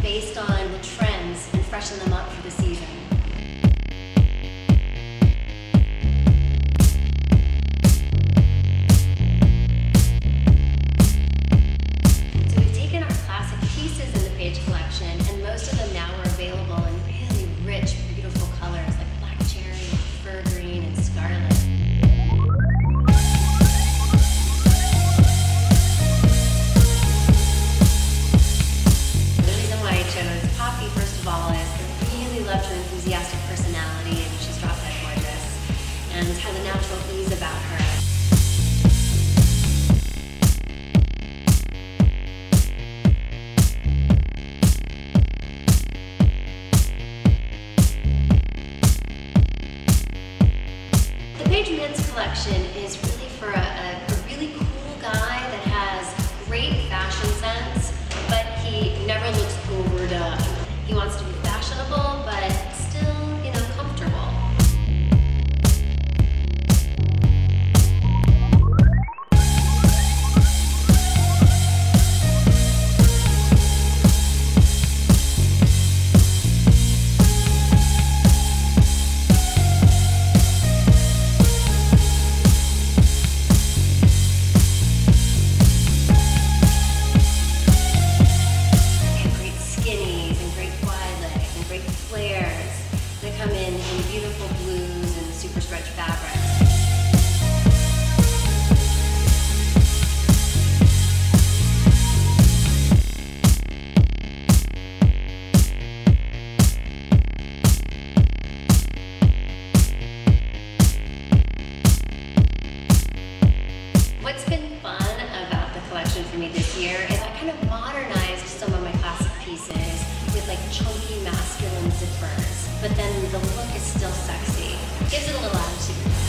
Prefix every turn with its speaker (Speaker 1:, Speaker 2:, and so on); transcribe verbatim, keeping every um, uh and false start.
Speaker 1: based on the trends and freshen them up for the season. So we've taken our classic pieces in the Paige collection, and most of them now are available in really rich, beautiful colors like black cherry, fur green, and scarlet. First of all, is I really loved her enthusiastic personality, and she's drop dead gorgeous and has a natural ease about her. The Paige men's collection is really for a, a, a really cool guy that has great fashion sense, but he never looks overdone. He wants to be fashionable, but still, you know, comfortable. Flares that come in in beautiful blues and super stretch fabrics. What's been fun about the collection for me this year is I kind of modernized some of my classic pieces with like chunky masculine zippers, but then the look is still sexy. Gives it a little attitude.